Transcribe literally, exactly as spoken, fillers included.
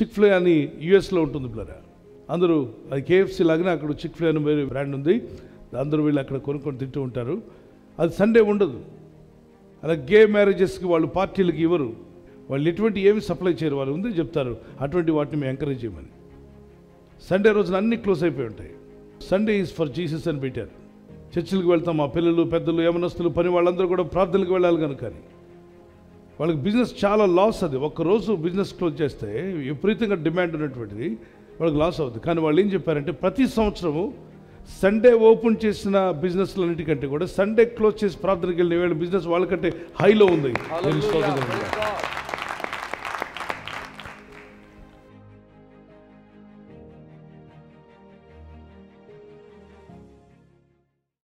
చిక్-ఫిల్-ఏ అని యూఎస్లో ఉంటుంది పిల్లరా. అందరూ అది కేఎఫ్సీ లాగానే అక్కడ చిక్-ఫిల్-ఏ అని వేరే బ్రాండ్ ఉంది. అందరూ వీళ్ళు అక్కడ కొనుక్కొని తింటూ ఉంటారు. అది సండే ఉండదు. అలా గే మ్యారేజెస్కి వాళ్ళు పార్టీలకి ఇవ్వరు. వాళ్ళు ఎటువంటి ఏమి సప్లై చేయరు. వాళ్ళు ఉంది చెప్తారు అటువంటి వాటిని మేము ఎంకరేజ్ చేయమని. సండే రోజున అన్నీ క్లోజ్ అయిపోయి ఉంటాయి. సండే ఈజ్ ఫర్ జీసస్ అని పెట్టారు. చర్చిలకు వెళ్తాం, మా పిల్లలు పెద్దలు యవనస్తులు పని వాళ్ళందరూ కూడా ప్రార్థనలకు వెళ్ళాలి కనుక. వాళ్ళకి బిజినెస్ చాలా లాస్. అది ఒక్కరోజు బిజినెస్ క్లోజ్ చేస్తే విపరీతంగా డిమాండ్ ఉన్నటువంటిది వాళ్ళకి లాస్ అవుతుంది. కానీ వాళ్ళు ఏం చెప్పారంటే ప్రతి సంవత్సరము సండే ఓపెన్ చేసిన బిజినెస్లన్నిటికంటే కూడా సండే క్లోజ్ చేసి ప్రార్థనకి వెళ్ళిన వీళ్ళ బిజినెస్ వాళ్ళకంటే హైలో ఉంది.